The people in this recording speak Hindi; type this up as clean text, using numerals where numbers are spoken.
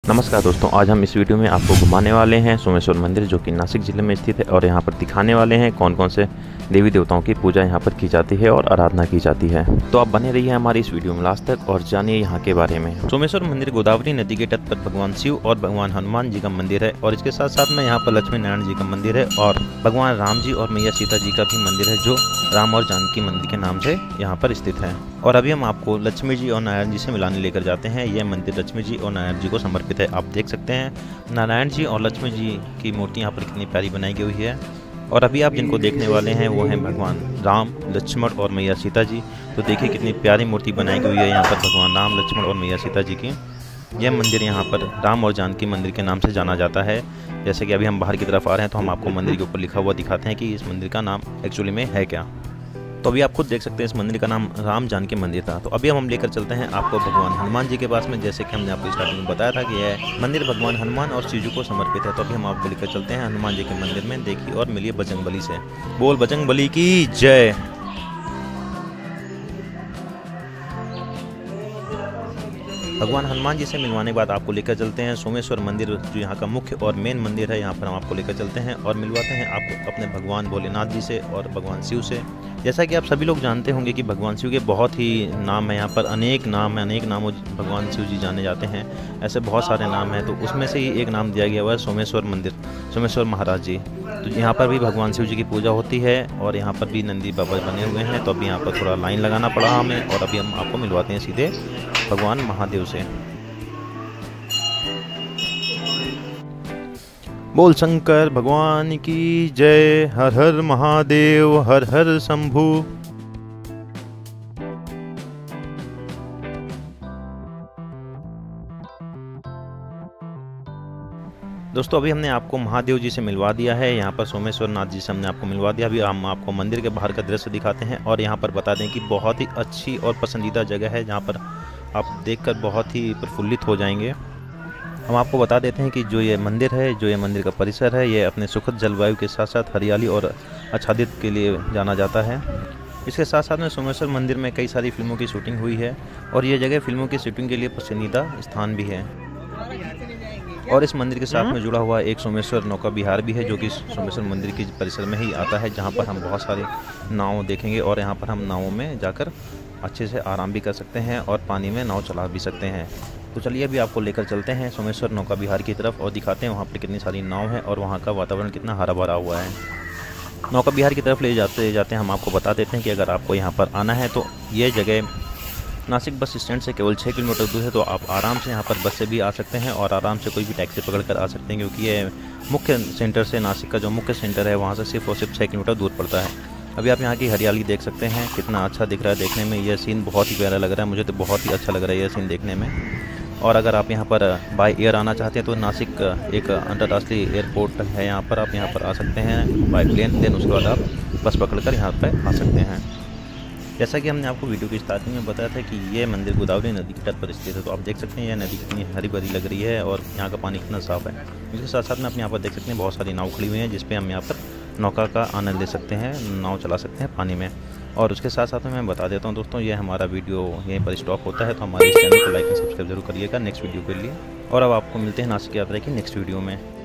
नमस्कार दोस्तों, आज हम इस वीडियो में आपको घुमाने वाले हैं सोमेश्वर मंदिर जो कि नासिक ज़िले में स्थित है और यहाँ पर दिखाने वाले हैं कौन कौन से देवी देवताओं की पूजा यहाँ पर की जाती है और आराधना की जाती है। तो आप बने रहिए हमारी इस वीडियो में लास्ट तक और जानिए यहाँ के बारे में। सोमेश्वर मंदिर गोदावरी नदी के तट पर भगवान शिव और भगवान हनुमान जी का मंदिर है और इसके साथ साथ में यहाँ पर लक्ष्मी नारायण जी का मंदिर है और भगवान राम जी और मैया सीता जी का भी मंदिर है जो राम और जानकी मंदिर के नाम से यहाँ पर स्थित है। और अभी हम आपको लक्ष्मी जी और नारायण जी से मिलाने लेकर जाते हैं। यह मंदिर लक्ष्मी जी और नारायण जी को समर्पित है। आप देख सकते हैं नारायण जी और लक्ष्मी जी की मूर्ति यहाँ पर कितनी प्यारी बनाई गई हुई है। और अभी आप जिनको देखने वाले हैं वो हैं भगवान राम, लक्ष्मण और मैया सीता जी। तो देखिए कितनी प्यारी मूर्ति बनाई गई है यहाँ पर भगवान राम, लक्ष्मण और मैया सीता जी की। यह मंदिर यहाँ पर राम और जानकी मंदिर के नाम से जाना जाता है। जैसे कि अभी हम बाहर की तरफ आ रहे हैं तो हम आपको मंदिर के ऊपर लिखा हुआ दिखाते हैं कि इस मंदिर का नाम एक्चुअली में है क्या। तो अभी आप खुद देख सकते हैं इस मंदिर का नाम राम जानकी मंदिर था। तो अभी हम लेकर चलते हैं आपको भगवान हनुमान जी के पास में। जैसे कि हमने आपको स्टार्टिंग में बताया था कि यह मंदिर भगवान हनुमान और शिव जी को समर्पित है। तो अभी हम आपको लेकर चलते हैं हनुमान जी के मंदिर में। देखिए और मिलिए बजरंगबली से। बोल बजरंगबली की जय। भगवान हनुमान जी से मिलवाने के बाद आपको लेकर चलते हैं सोमेश्वर मंदिर जो यहाँ का मुख्य और मेन मंदिर है। यहाँ पर हम आपको लेकर चलते हैं और मिलवाते हैं आपको अपने भगवान भोलेनाथ जी से और भगवान शिव से। जैसा कि आप सभी लोग जानते होंगे कि भगवान शिव के बहुत ही नाम है, यहाँ पर अनेक नाम है, अनेक नामों भगवान शिव जी जाने जाते हैं। ऐसे बहुत सारे नाम हैं, तो उसमें से ही एक नाम दिया गया हुआ है सोमेश्वर मंदिर, सोमेश्वर महाराज जी। तो यहाँ पर भी भगवान शिव जी की पूजा होती है और यहाँ पर भी नंदी बाबा बने हुए हैं। तो अभी यहाँ पर थोड़ा लाइन लगाना पड़ा हमें और अभी हम आपको मिलवाते हैं सीधे भगवान महादेव से। बोल शंकर भगवान की जय। हर हर महादेव, हर हर शंभू। दोस्तों अभी हमने आपको महादेव जी से मिलवा दिया है। यहाँ पर सोमेश्वर नाथ जी से हमने आपको मिलवा दिया। अभी हम आपको मंदिर के बाहर का दृश्य दिखाते हैं और यहाँ पर बता दें कि बहुत ही अच्छी और पसंदीदा जगह है जहाँ पर आप देखकर बहुत ही प्रफुल्लित हो जाएंगे। हम आपको बता देते हैं कि जो ये मंदिर है, जो ये मंदिर का परिसर है, ये अपने सुखद जलवायु के साथ साथ हरियाली और आच्छादित के लिए जाना जाता है। इसके साथ साथ में सोमेश्वर मंदिर में कई सारी फिल्मों की शूटिंग हुई है और ये जगह फिल्मों की शूटिंग के लिए पसंदीदा स्थान भी है। और इस मंदिर के साथ में जुड़ा हुआ एक सोमेश्वर नौका विहार भी है जो कि सोमेश्वर मंदिर के परिसर में ही आता है, जहाँ पर हम बहुत सारे नाव देखेंगे और यहाँ पर हम नावों में जाकर अच्छे से आराम भी कर सकते हैं और पानी में नाव चला भी सकते हैं। तो चलिए अभी आपको लेकर चलते हैं सोमेश्वर नौका विहार की तरफ और दिखाते हैं वहाँ पर कितनी सारी नाव है और वहाँ का वातावरण कितना हरा भरा हुआ है। नौका विहार की तरफ ले जाते हम आपको बता देते हैं कि अगर आपको यहाँ पर आना है तो ये जगह नासिक बस स्टैंड से केवल 6 किलोमीटर दूर है। तो आप आराम से यहाँ पर बस से भी आ सकते हैं और आराम से कोई भी टैक्सी पकड़ कर आ सकते हैं, क्योंकि ये मुख्य सेंटर से, नासिक का जो मुख्य सेंटर है वहाँ से सिर्फ और सिर्फ 6 किलोमीटर दूर पड़ता है। अभी आप यहाँ की हरियाली देख सकते हैं, कितना अच्छा दिख रहा है देखने में। यह सीन बहुत ही प्यारा लग रहा है, मुझे तो बहुत ही अच्छा लग रहा है यह सीन देखने में। और अगर आप यहाँ पर बाय एयर आना चाहते हैं तो नासिक एक अंतर्राष्ट्रीय एयरपोर्ट है, यहाँ पर आप यहाँ पर आ सकते हैं बाय प्लेन। देन उसके बाद आप बस पकड़कर यहाँ पर आ सकते हैं। जैसा कि हमने आपको वीडियो की स्टार्टिंग में बताया था कि ये मंदिर गोदावरी नदी के तट पर स्थित है। तो आप देख सकते हैं यह नदी कितनी हरी भरी लग रही है और यहाँ का पानी कितना साफ है। इसके साथ साथ में आप यहाँ पर देख सकते हैं बहुत सारी नाव खड़ी हुई हैं जिस पे हम यहाँ पर नौका का आनंद ले सकते हैं, नाव चला सकते हैं पानी में। और उसके साथ साथ में मैं बता देता हूँ दोस्तों, ये हमारा वीडियो यहीं पर स्टॉप होता है। तो हमारे इस चैनल को लाइक एंड सब्सक्राइब जरूर करिएगा नेक्स्ट वीडियो के लिए। और अब आपको मिलते हैं नासिक यात्रा की नेक्स्ट वीडियो में।